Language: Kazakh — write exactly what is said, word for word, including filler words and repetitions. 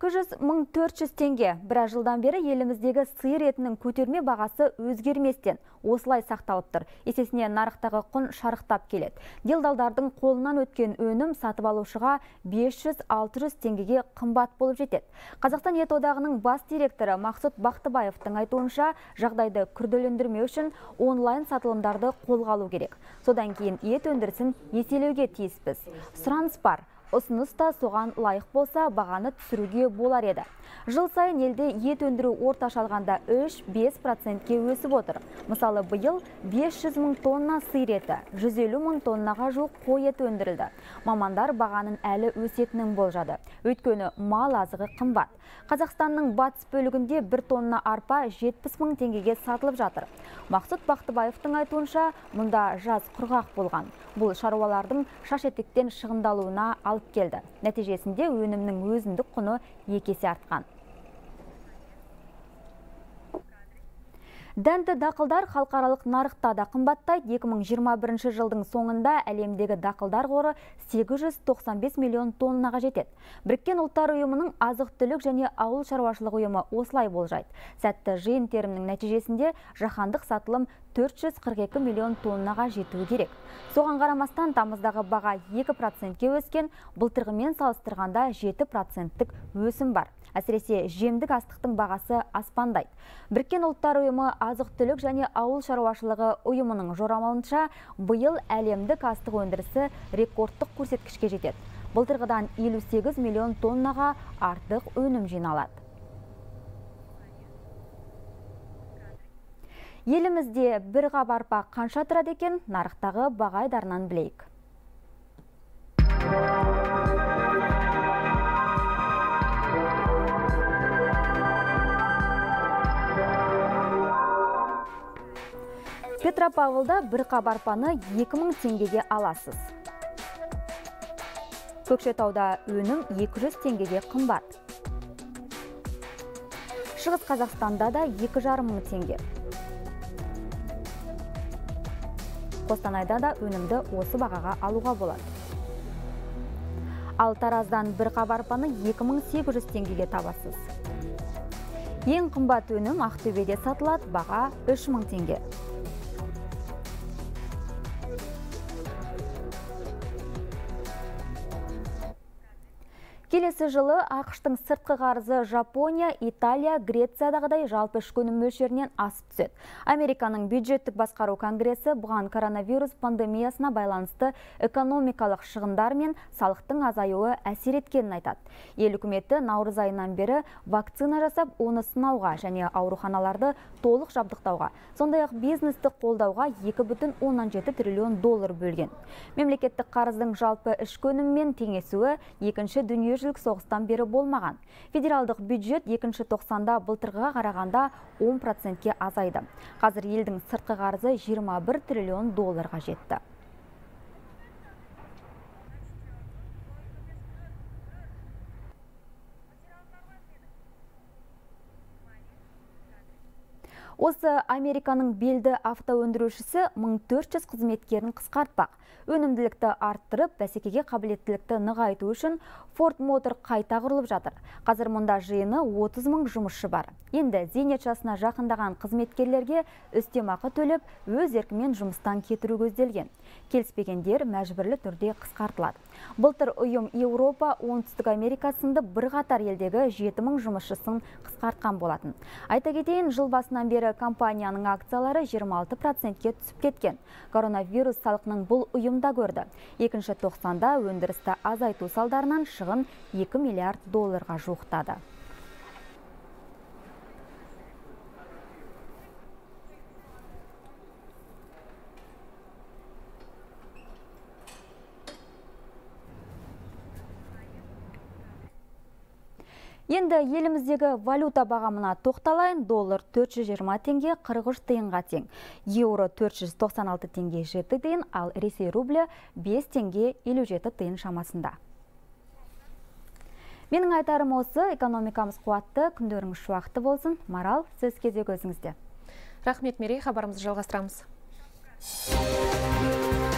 екі жүз мың төрт жүз теңге. Бір жылдан бері еліміздегі сиыр етінің көтерме бағасы өзгерместен осылай сақталып тұр. Есесіне нарықтағы құн шарықтап келеді. Делдалдардың қолынан өткен өнім сатып алушыға бес жүз алты жүз теңгеге қымбат болып жетеді. Қазақстан ет одағының бас директоры Мақсұт Бақтыбаевтың айтуынша, жағдайды күрделендірмеу үшін онлайн сатылымдарды қолға алу керек. Содан кейін ет өндірісін еселеуге тиіспіз. Сұраныс бар. Ұсыныс та соған лайық болса, бағаны түсіруге болар еді. Жыл сайын елде ет өндіру орташа алғанда үш-бес процентке өсіп отыр. Мысалы, биыл бес жүз мың тонна сиыр еті, жүз елу мың тоннаға жуық қой еті өндірілді. Мамандар бағаның әлі өсетінін болжады. Өйткені мал азығы қымбат. Қазақстанның батыс бөлігінде бір тонна арпа жетпіс мың теңгеге сатылып жатыр. Мақсұт Бақтыбаевтың айтуынша, мұнда жаз құрғақ болған. Бұл шаруалардың шаш етектен шығындалуына алып келді. Нәтижесінде өнімнің өзіндік құны екі есе артқан. Дәнді дақылдар халықаралық нарықта да қымбаттайды. екі мың жиырма бірінші жылдың соңында әлемдегі дақылдар қоры сегіз жүз тоқсан бес миллион тоннаға жетеді. Біріккен ұлттар ұйымының азық-түлік және ауыл шаруашылық ұйымы осылай болжайды. Сәтті жиын терімнің нәтижесінде жаһандық сатылым төрт жүз қырық екі миллион тоннаға жетуі керек. Соған қарамастан тамыздағы баға екі процентке өскен, былтырғымен салыстырғанда жеті проценттік өсім бар. Әсіресе жемдік астықтың бағасы аспандайды. Біріккен ұлттар ұйымы азық-түлік және ауыл шаруашылығы ұйымының жорамалынша, биыл әлемдік астық өндірісі рекордтық көрсеткішке жетеді. Былтырғыдан елу сегіз миллион тоннаға артық өнім жиналады. Елімізде бір қап арпа қанша тұрады екен, нарықтағы баға айдарынан білейік. Петропавлда бір қап арпаны екі мың теңгеге аласыз. Көкшетауда өнім екі жүз теңгеге қымбат. Шығыс Қазақстанда да екі жарым мың теңге. Қостанайда да өнімді осы бағаға алуға болады. Ал Тараздан бір қап арпаны екі мың сегіз жүз теңгеге табасыз. Ең қымбат өнім Ақтөбеде сатылады, баға үш мың теңге. Келесі жылы ақш-тың сыртқы қарызы Жапония, Италия, Грециядағыдай жалпы ішкі өнім мөлшерінен асып түседі. Американың бюджеттік басқару конгресі бұған коронавирус пандемиясына байланысты экономикалық шығындар мен салықтың азаюы әсер еткенін айтады. Ел үкіметі наурыз айынан бері вакцина жасап, оны сынауға және ауруханаларды толық жабдықтауға, сондай-ақ бизнесті қолдауға екі бүтін оннан жеті триллион доллар бөлген. Мемлекеттік қарыздың жалпы ішкі өніммен теңесуі екінші дүниежүзілік соғыстан бері болмаған. Федералдық бюджет екінші тоқсанда былтырғыға қарағанда он процентке азайды. Қазір елдің сыртқы қарызы жиырма бір триллион долларға жетті. Осы Американың белді автоөндірушісі мың төрт жүз қызметкерін қысқартпақ. Өнімділікті арттырып, бәсекеге қабілеттілікті нығайту үшін Ford Motor қайта құрылып жатыр. Қазір мұнда жиыны отыз мың жұмысшы бар. Енді зейнет жасына жақындаған қызметкерлерге үстемақы төлеп, өз еркімен жұмыстан кетіру көзделген. Келіспегендер мәжбүрлі түрде қысқартылады. Былтыр ұйым Еуропа, Оңтүстік Америка сынды бірқатар елдегі жеті мың жұмысшысын қысқартқан болатын. Айта кетейін, жыл басынан бері компанияның акциялары жиырма алты процентке түсіп кеткен. Коронавирус салқының бұл ұйымда көрді. Екінші тоқсанда өндірісті азайту салдарынан шығын екі миллиард долларға жуықтады. Енді еліміздегі валюта бағамына тоқталайын. Доллар төрт жүз жиырма теңге қырық үш тиынға тең. Еуро төрт жүз тоқсан алты теңге жеті тиын, ал Ресей рублі бес теңге елу жеті тиын шамасында. Менің айтарым осы, экономикамыз қуатты, күндеріңіз шуақты болсын. Марал, сөз кезегі өзіңізде. Рахмет, Мерей, хабарымызды жалғастырамыз.